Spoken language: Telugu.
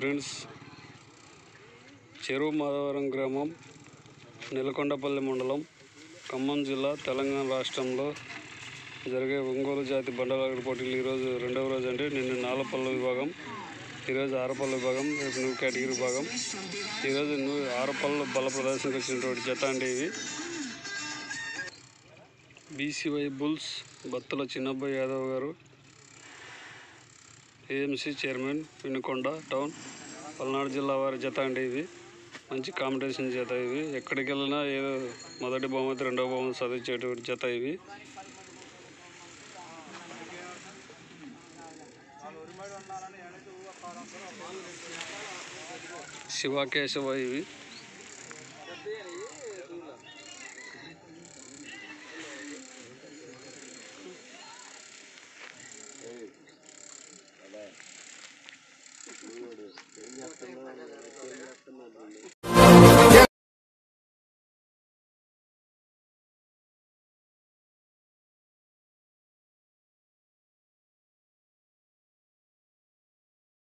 హాయ్ ఫ్రెండ్స్, చెరువు మాధవరం గ్రామం, నెలకొండపల్లి మండలం, ఖమ్మం జిల్లా, తెలంగాణ రాష్ట్రంలో జరిగే ఒంగోలు జాతి బండలాగుడు పోటీలు ఈరోజు రెండవ రోజు అండి. నిన్న 4 పళ్ళ విభాగం, ఈరోజు 6 పళ్ళ విభాగం, రేపు న్యూ కేటగిరీ విభాగం. ఈరోజు 6 పళ్ళ బల ప్రదర్శనకు వచ్చినటువంటి జత అండి ఇవి. బీసీవై బుల్స్ బత్తల చిన్నబ్బాయి యాదవ్ గారు, AMC chairman, Vinukonda town, Palnadu జిల్లా వారి జత అండి ఇవి. మంచి కాంపిటీషన్ జత ఇవి. ఎక్కడికి వెళ్ళినా ఏదో మొదటి బహుమతి, రెండవ బహుమతి సాధించేటువంటి జత ఇవి. శివ కేశవ ఇవి.